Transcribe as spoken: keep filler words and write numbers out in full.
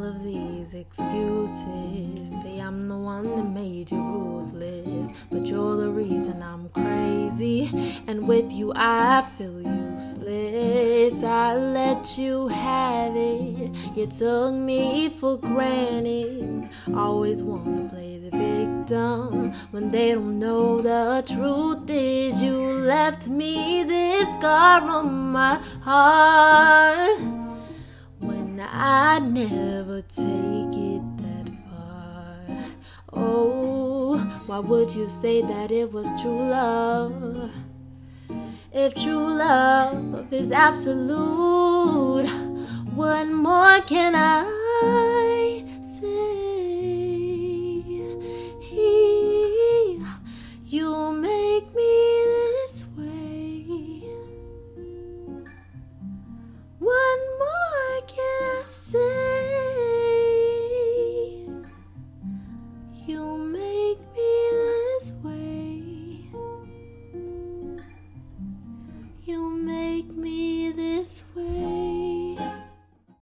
all of these excuses. Say I'm the one that made you ruthless, but you're the reason I'm crazy, and with you I feel useless. I let you have it, you took me for granted. Always wanna play the victim when they don't know the truth is you left me this scar on my heart, when I never take it that far. Oh, why would you say that it was true love? If true love is absolute, what more can I say? You make me this way. What more can I say? You make me this way. You make me this way.